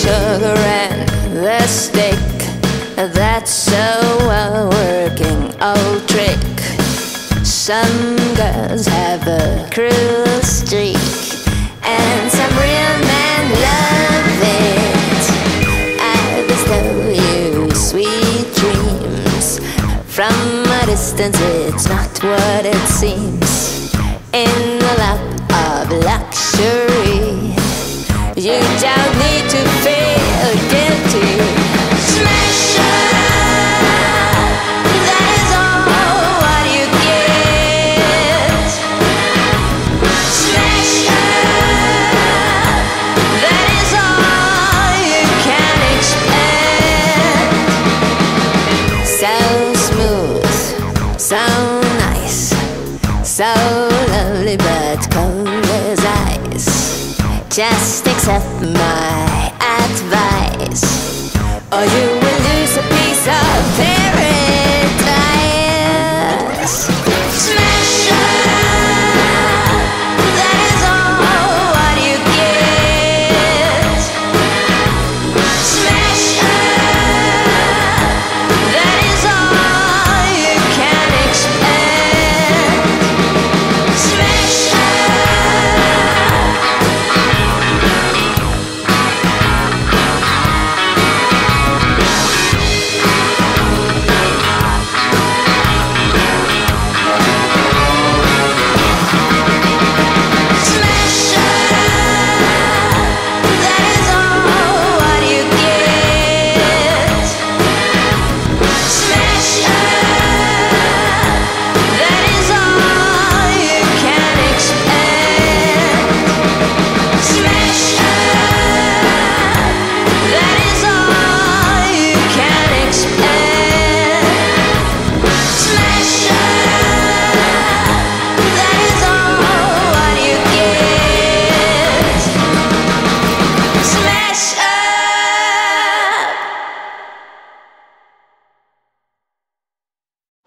sugar and the stick. That's a working old trick. Some girls have a cruel streak, and some real men love it. I bestow you sweet dreams. From a distance it's not what it seems. In the lap of luxury, you don't need to feel guilty. Smash up, that is all what you get. Smash up, that is all you can expect. So smooth, so nice, so lovely but cold as ice. Just accept my advice, or you